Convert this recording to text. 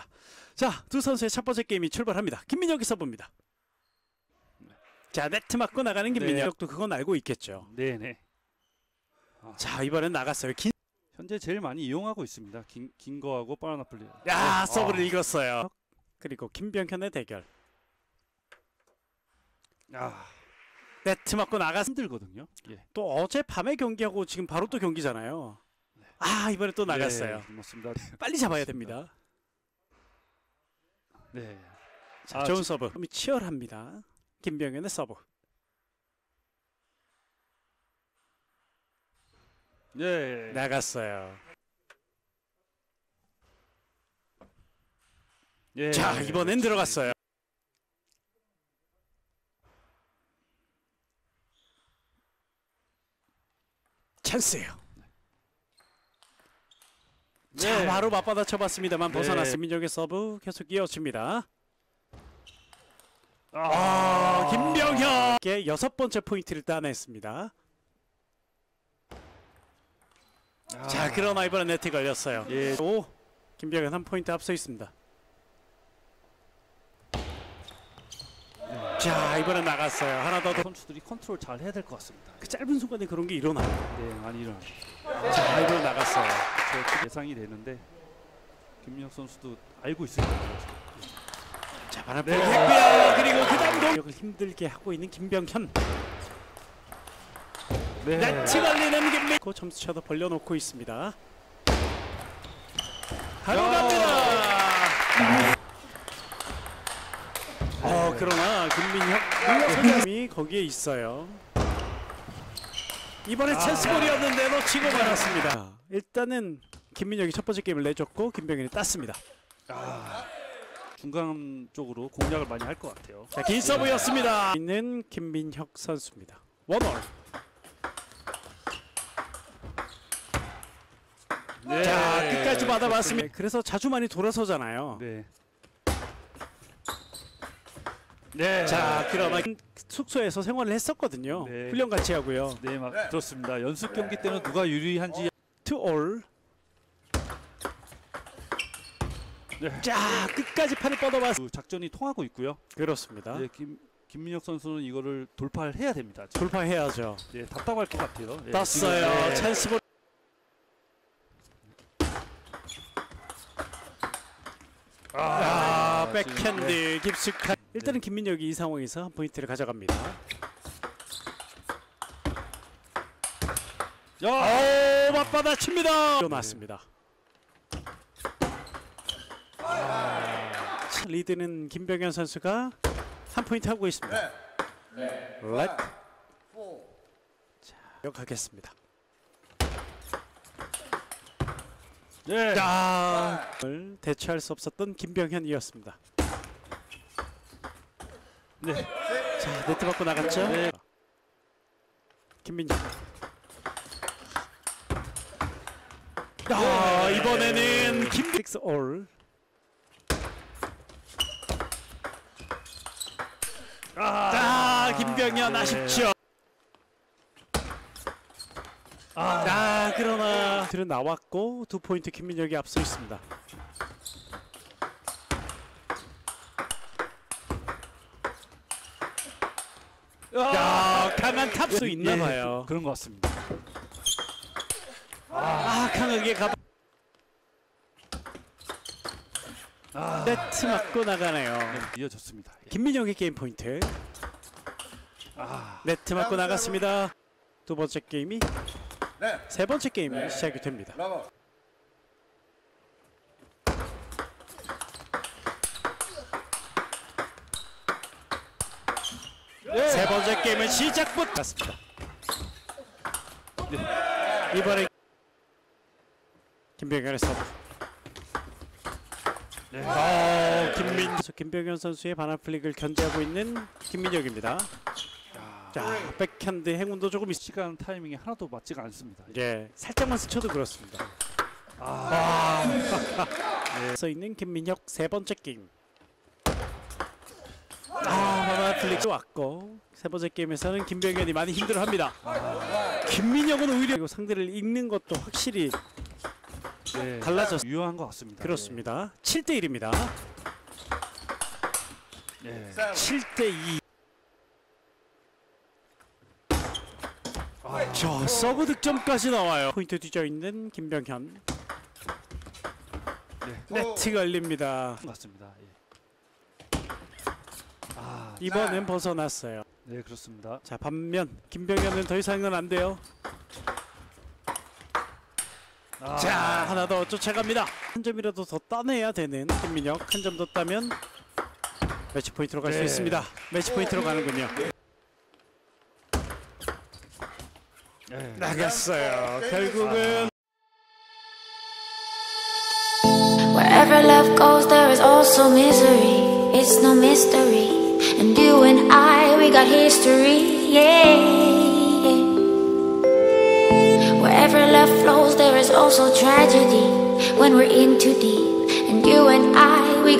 있습니다. 자, 두 선수의 첫 번째 게임이 출발합니다. 김민혁이 서브입니다. 자, 네트 맞고 나가는 김민혁도 그건 알고 있겠죠. 네네. 자, 이번엔 나갔어요. 현재 제일 많이 이용하고 있습니다. 긴 거하고 바나나 플레이. 야, 서브를 읽었어요. 그리고 김병현의 대결. 네트 맞고 나가 힘들거든요. 예. 또 어젯밤에 경기하고 지금 바로 또 경기잖아요. 이번에 또 나갔어요. 네, 맞습니다. 빨리 잡아야 됩니다. 네. 자, 좋은 서브. 치열합니다. 김병현의 서브. 네. 나갔어요. 예. 자, 이번엔 들어갔어요. 찬스예요. 자, 네. 바로 맞받아 쳐봤습니다만 네. 벗어났습니다. 민혁의 서브 계속 이어집니다. 김병현의 여섯 번째 포인트를 따냈습니다. 자, 그러나 이번엔 네트 걸렸어요. 예. 오, 김병현 한 포인트 앞서 있습니다. 자, 이번엔 나갔어요. 하나 더. 선수들이 컨트롤 잘 해야 될 것 같습니다. 그 짧은 순간에 그런 게 일어나요. 네, 많이 일어나요. 자, 이번엔 나갔어요. 예상이 되는데 김민혁 선수도 알고 있을 거예요. 자, 바람 했고요. 그리고 그 다음 공격을 힘들게 하고 있는 김병현. 네. 네트 걸리는 김민혁. 점수차도 벌려놓고 있습니다. 바로 갑니다. 그러나 김민혁 선수님이 거기에 있어요. 이번에 찬스볼이었는데 놓치고 말았습니다. 일단은 김민혁이 첫 번째 게임을 내줬고 김병현이 땄습니다. 중간 쪽으로 공략을 많이 할 것 같아요. 자, 긴 서브였습니다. 있는 김민혁 선수입니다. 원홀. 네. 자, 끝까지 받아봤습니다. 그래서 자주 많이 돌아서잖아요. 네. 네. 자, 그러나 숙소에서 생활을 했었거든요. 네. 훈련 같이 하고요. 네, 그렇습니다. 연습 경기 때는 누가 유리한지. To all. 네. 자, 끝까지 팔을 뻗어봤. 그 작전이 통하고 있고요. 그렇습니다. 네, 김민혁 선수는 이거를 돌파를 해야 됩니다. 지금. 돌파해야죠. 네, 답답할 것 같아요. 네, 땄어요. 네. 찬스볼. 백핸드 네. 깊숙한. 일단은 김민혁이 이 상황에서 한 포인트를 가져갑니다. 맞받아칩니다. 일어났습니다. 리드는 김병현 선수가 한 포인트 하고 있습니다. 렛. 자, 기억하겠습니다. 네. 대처할 수 없었던 김병현이었습니다. 네. 자, 네트 받고 나갔죠. 네. 김민혁. 이번에는 김빅스 올. 김병현 아쉽죠. 그러나 들은 나왔고 두 포인트 김민혁이 앞서 있습니다. 강한 탑수 있나봐요. 그런 것 같습니다. 강하게 가. 네트 맞고 나가네요. 네, 이어졌습니다. 김민혁의 게임 포인트. 네트 맞고 나갔습니다. 두 번째 게임이 세 번째 게임이 시작이 됩니다. 세 번째 게임은 시작부터 갔습니다. 이번에 김병현의 서브. 김병현 선수의 반환 플릭을 견제하고 있는 김민혁입니다. 자, 백핸드 행운도 조금 시간 타이밍이 하나도 맞지가 않습니다. 살짝만 스쳐도 그렇습니다. 서 있는 김민혁 세 번째 게임. 반환 플릭 왔고 세 번째 게임에서는 김병현이 많이 힘들어합니다. 김민혁은 오히려 상대를 읽는 것도 확실히 네, 갈라졌. 유효한 것 같습니다. 그렇습니다. 7대 1입니다. 네. 7대 2. 자, 서브 득점까지 나와요. 포인트 뒤져 있는 김병현. 네. 네트 걸립니다. 맞습니다. 예. 이번엔 벗어났어요. 네, 그렇습니다. 자, 반면 김병현은 더 이상은 안 돼요. 자, 하나 더 쫓아갑니다. 한 점이라도 더 따내야 되는 김민혁. 한 점 더 따면 매치 포인트로 갈 수 네. 있습니다. 매치 포인트로 가는군요. 네. 나갔어요. 결국은 Wherever love goes, there is also misery. It's no mystery. And you and I, we got history. Yeah. Wherever love flows, there is also tragedy. When we're in too deep.